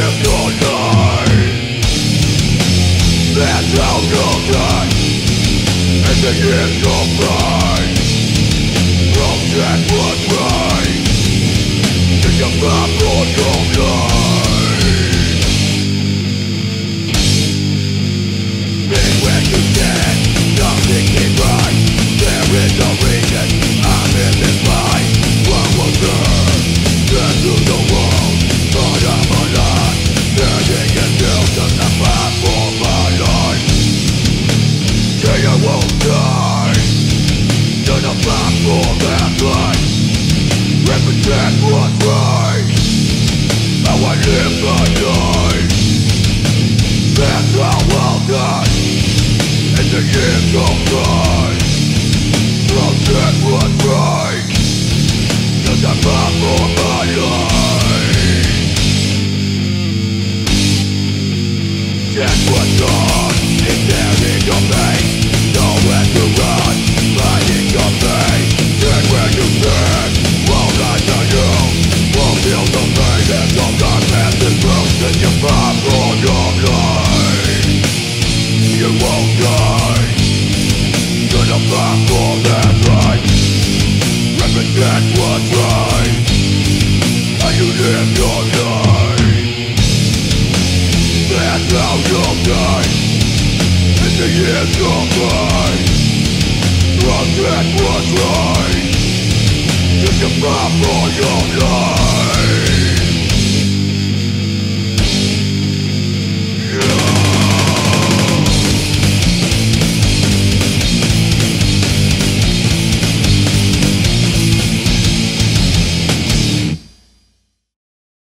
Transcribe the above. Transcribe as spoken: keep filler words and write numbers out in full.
live your life. That's how you'll die. And the years go by. Protect what's right. Take a back for your life. Been when you said nothing is right. There is no reason I'm in this fight. What was there? Dead to the world, but I'm alive. Standing until there's a path for my life. Say I won't die. There's a path for that life. Represent what's right. How I live my life. That's how I'll die. And the years go by. Protect what's right. There's a path for my life. Check what's on. It's there in your face. Nowhere to run. Fighting your pain. Check where you stand. Won't lie to you. Won't feel the pain. There's no darkness in truth. It's your path for your life. You won't die. There's a path for that life. Represent what's right. How you live your life. That's how you'll die. And the years go by. Protect what's right. It's a path for your life.